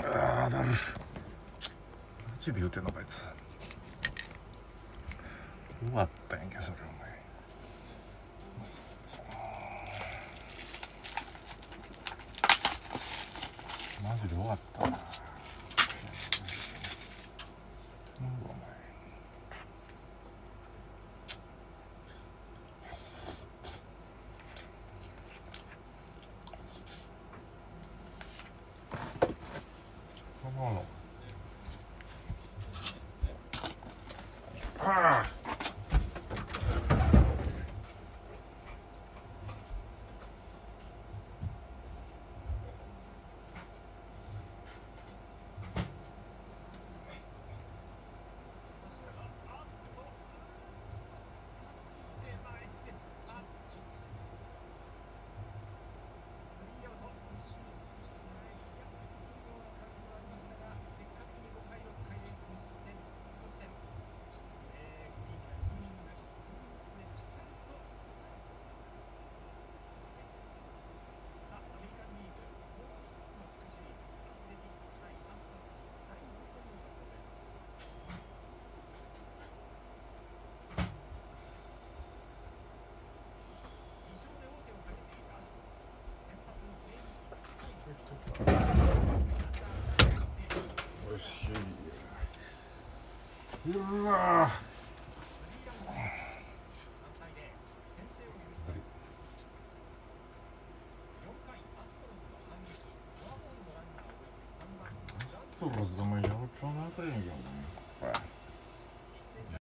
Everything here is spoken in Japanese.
ああ、だる。マジで言うてんのかあいつ。終わったんやんけそれお前。マジで終わったな。なんだお前。ああ。よし。うわアストロズお前4兆の当たりやんけお前。